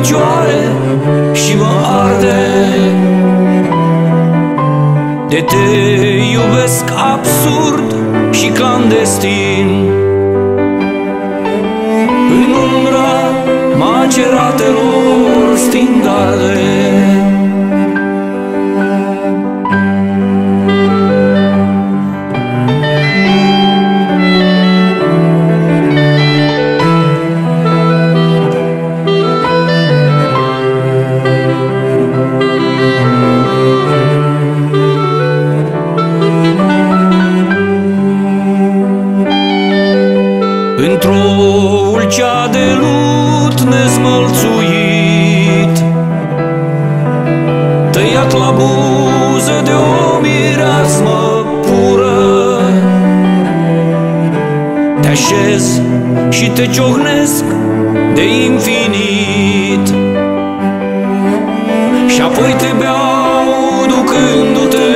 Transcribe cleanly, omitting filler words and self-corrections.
picioare și mă arde de te iubesc absurd și clandestin în umbra maceratelor stingarde. Într-o ulcea de lut nezmălțuit, tăiat la buză de o mireasmă pură, te așez și te ciohnesc de infinit și apoi te beau ducându-te